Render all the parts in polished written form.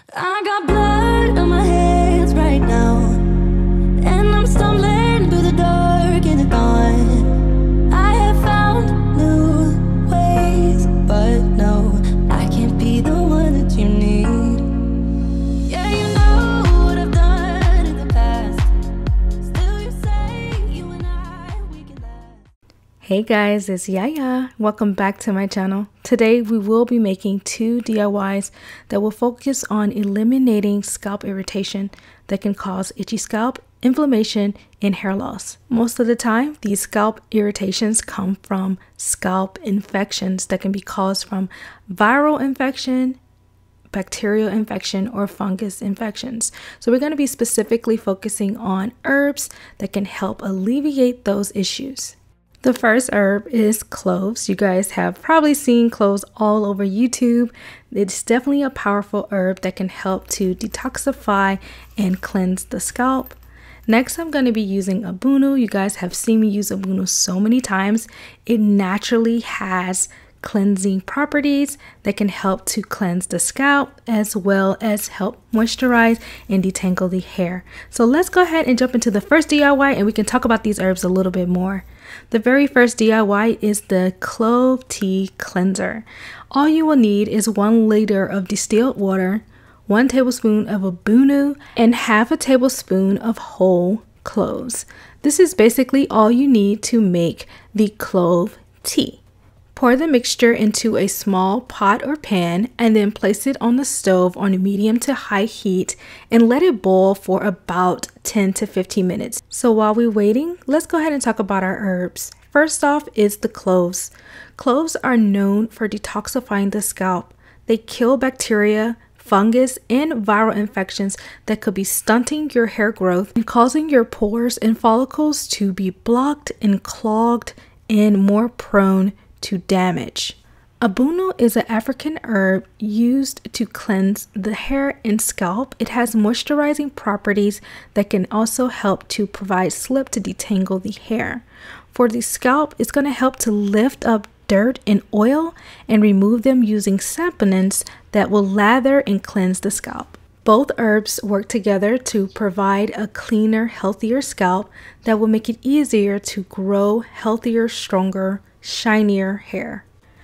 I got blood on my hands right now, and I'm stumbling through the dark in the dawn. I have found new ways, but no, I can't be the one that you need. Yeah, you know what I've done in the past. Still you say you and I, we can last. Hey guys, it's Yaya. Welcome back to my channel. Today we will be making 2 DIYs that will focus on eliminating scalp irritation that can cause itchy scalp, inflammation, and hair loss. Most of the time, these scalp irritations come from scalp infections that can be caused from viral infection, bacterial infection, or fungus infections. So we're going to be specifically focusing on herbs that can help alleviate those issues. The first herb is cloves. You guys have probably seen cloves all over YouTube. It's definitely a powerful herb that can help to detoxify and cleanse the scalp. Next, I'm going to be using Ambunu. You guys have seen me use Ambunu so many times. It naturally has cleansing properties that can help to cleanse the scalp as well as help moisturize and detangle the hair. So let's go ahead and jump into the first DIY and we can talk about these herbs a little bit more. The very first DIY is the Clove Tea Cleanser. All you will need is 1 liter of distilled water, 1 tablespoon of Ambunu, and half a tablespoon of whole cloves. This is basically all you need to make the clove tea. Pour the mixture into a small pot or pan and then place it on the stove on medium to high heat and let it boil for about 10 to 15 minutes. So while we're waiting, let's go ahead and talk about our herbs. First off is the cloves. Cloves are known for detoxifying the scalp. They kill bacteria, fungus, and viral infections that could be stunting your hair growth and causing your pores and follicles to be blocked and clogged and more prone to damage. Ambunu is an African herb used to cleanse the hair and scalp. It has moisturizing properties that can also help to provide slip to detangle the hair. For the scalp, it's going to help to lift up dirt and oil and remove them using saponins that will lather and cleanse the scalp. Both herbs work together to provide a cleaner, healthier scalp that will make it easier to grow healthier, stronger, shinier hair.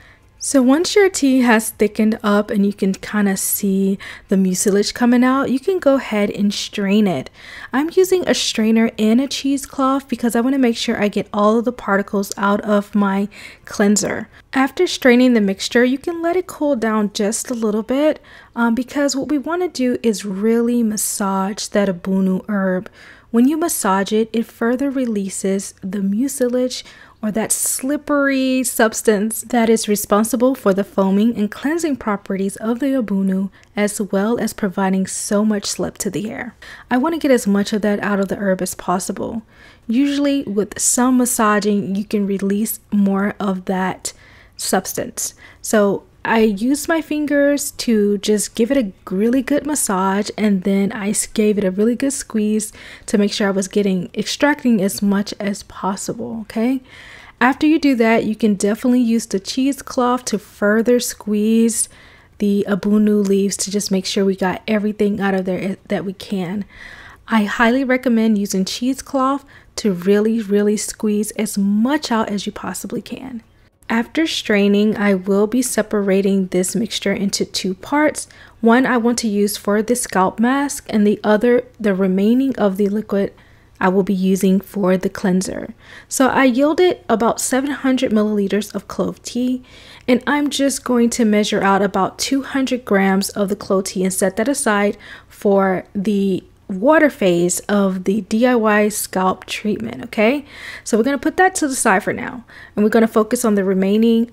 So once your tea has thickened up and you can kind of see the mucilage coming out, you can go ahead and strain it. I'm using a strainer and a cheesecloth because I want to make sure I get all of the particles out of my cleanser. After straining the mixture, you can let it cool down just a little bit because what we want to do is really massage that Ambunu herb. When you massage it, it further releases the mucilage or that slippery substance that is responsible for the foaming and cleansing properties of the Ambunu, as well as providing so much slip to the hair. I want to get as much of that out of the herb as possible. Usually with some massaging, you can release more of that substance. So I used my fingers to just give it a really good massage, and then I gave it a really good squeeze to make sure I was extracting as much as possible, okay? After you do that, you can definitely use the cheesecloth to further squeeze the Ambunu leaves to just make sure we got everything out of there that we can. I highly recommend using cheesecloth to really squeeze as much out as you possibly can. After straining, I will be separating this mixture into 2 parts. One I want to use for the scalp mask, and the other, the remaining of the liquid, I will be using for the cleanser. So I yielded about 700 milliliters of clove tea, and I'm just going to measure out about 200 grams of the clove tea and set that aside for the water phase of the DIY scalp treatment. Okay, so we're going to put that to the side for now, and we're going to focus on the remaining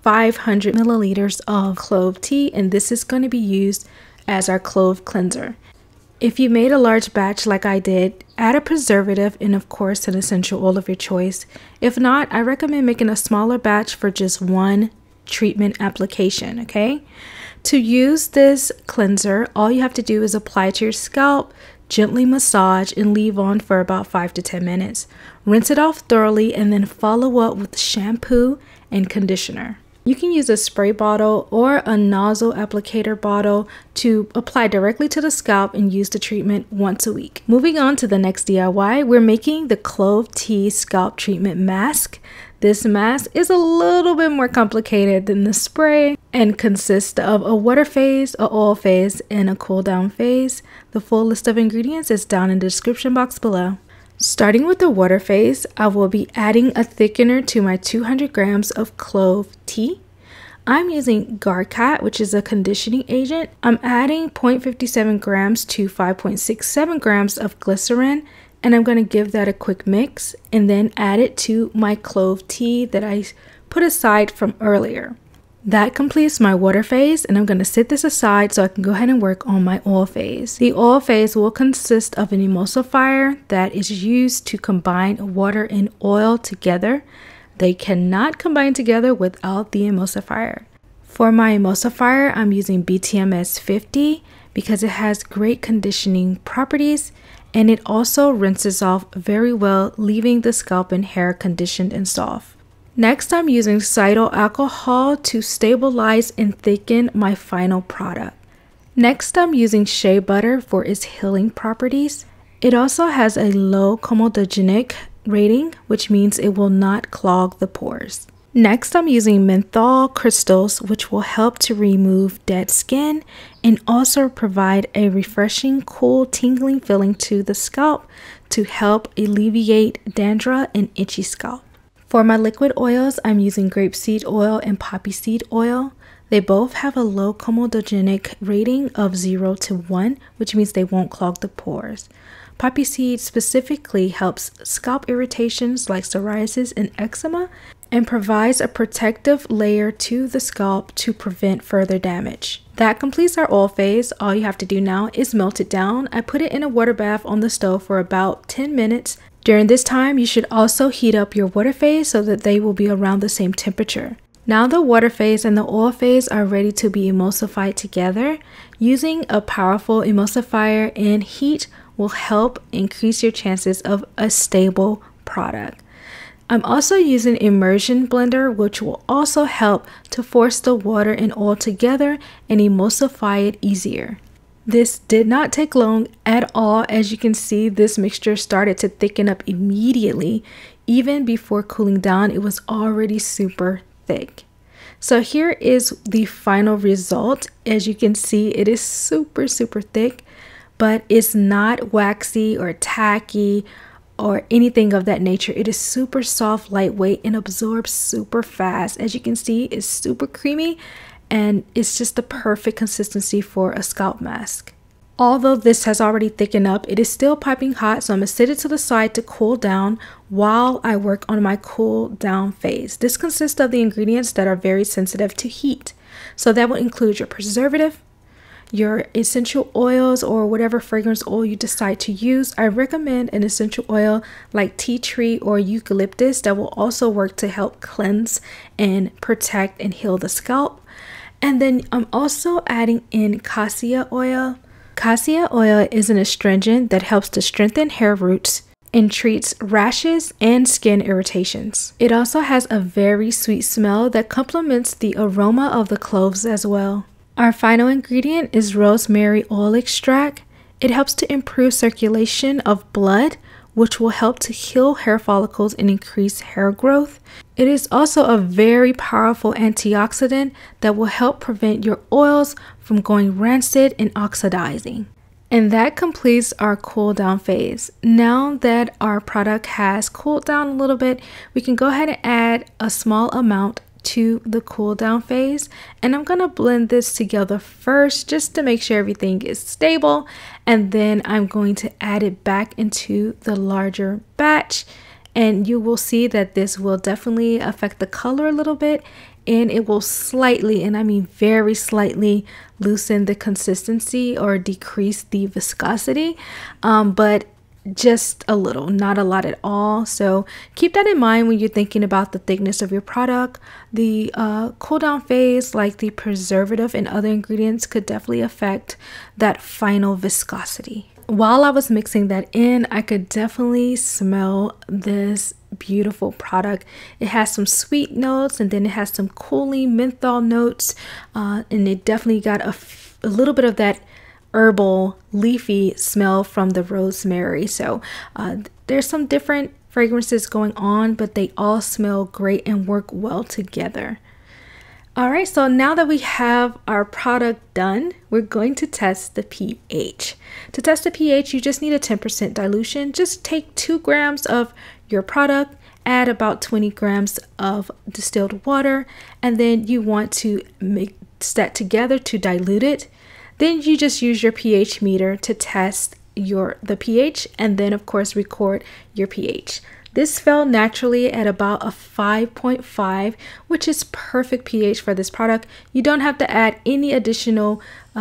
500 milliliters of clove tea, and this is going to be used as our clove cleanser. If you made a large batch like I did, add a preservative and of course an essential oil of your choice. If not, I recommend making a smaller batch for just 1 treatment application. Okay, to use this cleanser, all you have to do is apply it to your scalp, gently massage, and leave on for about 5 to 10 minutes. Rinse it off thoroughly and then follow up with shampoo and conditioner. You can use a spray bottle or a nozzle applicator bottle to apply directly to the scalp and use the treatment once a week. Moving on to the next DIY, we're making the Clove Tea Scalp Treatment Mask. This mask is a little bit more complicated than the spray and consists of a water phase, a oil phase, and a cool down phase. The full list of ingredients is down in the description box below. Starting with the water phase, I will be adding a thickener to my 200 grams of clove tea. I'm using GuarCat, which is a conditioning agent. I'm adding 0.57 grams to 5.67 grams of glycerin, and I'm going to give that a quick mix and then add it to my clove tea that I put aside from earlier. That completes my water phase, and I'm going to set this aside so I can go ahead and work on my oil phase. The oil phase will consist of an emulsifier that is used to combine water and oil together. They cannot combine together without the emulsifier. For my emulsifier, I'm using BTMS 50 because it has great conditioning properties, and it also rinses off very well, leaving the scalp and hair conditioned and soft. Next, I'm using cetyl alcohol to stabilize and thicken my final product. Next, I'm using shea butter for its healing properties. It also has a low comedogenic rating, which means it will not clog the pores. Next, I'm using menthol crystals, which will help to remove dead skin and also provide a refreshing, cool, tingling feeling to the scalp to help alleviate dandruff and itchy scalp. For my liquid oils, I'm using grapeseed oil and poppy seed oil. They both have a low comedogenic rating of 0 to 1, which means they won't clog the pores. Poppy seed specifically helps scalp irritations like psoriasis and eczema and provides a protective layer to the scalp to prevent further damage. That completes our oil phase. All you have to do now is melt it down. I put it in a water bath on the stove for about 10 minutes. During this time, you should also heat up your water phase so that they will be around the same temperature. Now the water phase and the oil phase are ready to be emulsified together. Using a powerful emulsifier and heat will help increase your chances of a stable product. I'm also using immersion blender, which will also help to force the water and oil together and emulsify it easier. This did not take long at all. As you can see, this mixture started to thicken up immediately. Even before cooling down, it was already super thick. So here is the final result. As you can see, it is super thick, but it's not waxy or tacky or anything of that nature. It is super soft, lightweight, and absorbs super fast. As you can see, it's super creamy, and it's just the perfect consistency for a scalp mask. Although this has already thickened up, it is still piping hot, so I'm going to set it to the side to cool down while I work on my cool down phase. This consists of the ingredients that are very sensitive to heat. So that will include your preservative, your essential oils, or whatever fragrance oil you decide to use. I recommend an essential oil like tea tree or eucalyptus that will also work to help cleanse and protect and heal the scalp. And then I'm also adding in cassia oil. Cassia oil is an astringent that helps to strengthen hair roots and treats rashes and skin irritations. It also has a very sweet smell that complements the aroma of the cloves as well. Our final ingredient is rosemary oil extract. It helps to improve circulation of blood, which will help to heal hair follicles and increase hair growth. It is also a very powerful antioxidant that will help prevent your oils from going rancid and oxidizing. And that completes our cool down phase. Now that our product has cooled down a little bit, we can go ahead and add a small amount to the cool down phase, and I'm going to blend this together first just to make sure everything is stable, and then I'm going to add it back into the larger batch, and you will see that this will definitely affect the color a little bit, and it will slightly, and I mean very slightly, loosen the consistency or decrease the viscosity, but just a little, not a lot at all. So keep that in mind when you're thinking about the thickness of your product. The cool down phase, like the preservative and other ingredients, could definitely affect that final viscosity. While I was mixing that in, I could definitely smell this beautiful product. It has some sweet notes, and then it has some cooling menthol notes, and it definitely got a little bit of that herbal leafy smell from the rosemary. So there's some different fragrances going on, but they all smell great and work well together. All right, so now that we have our product done, we're going to test the pH. To test the pH, you just need a 10% dilution. Just take 2 grams of your product, add about 20 grams of distilled water, and then you want to mix that together to dilute it. Then you just use your pH meter to test the pH, and then of course record your pH. This fell naturally at about a 5.5, which is perfect pH for this product. You don't have to add any additional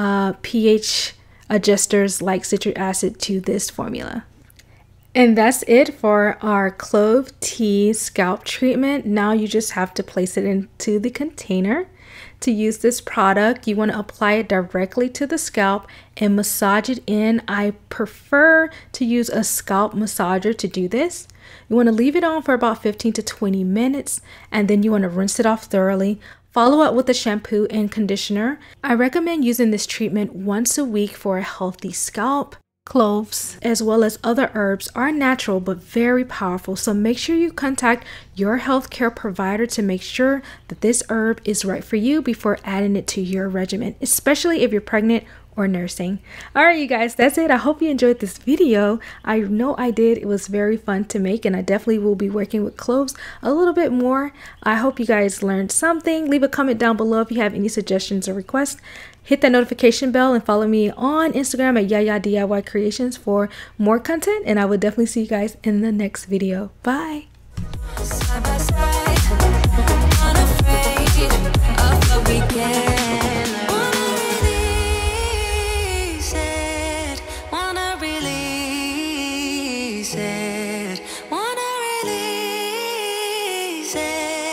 pH adjusters like citric acid to this formula. And that's it for our Clove Tea scalp treatment. Now you just have to place it into the container. To use this product, you want to apply it directly to the scalp and massage it in. I prefer to use a scalp massager to do this. You want to leave it on for about 15 to 20 minutes, and then you want to rinse it off thoroughly. Follow up with a shampoo and conditioner. I recommend using this treatment once a week for a healthy scalp. Cloves, as well as other herbs, are natural but very powerful, so make sure you contact your healthcare provider to make sure that this herb is right for you before adding it to your regimen, especially if you're pregnant or nursing. All right, you guys, that's it. I hope you enjoyed this video. I know I did. It was very fun to make, and I definitely will be working with cloves a little bit more. I hope you guys learned something. Leave a comment down below if you have any suggestions or requests. Hit that notification bell and follow me on Instagram at Yaya DIY Creations for more content, and I will definitely see you guys in the next video. Bye. Side by side, unafraid of what we can. Wanna release it, wanna release it, wanna release it.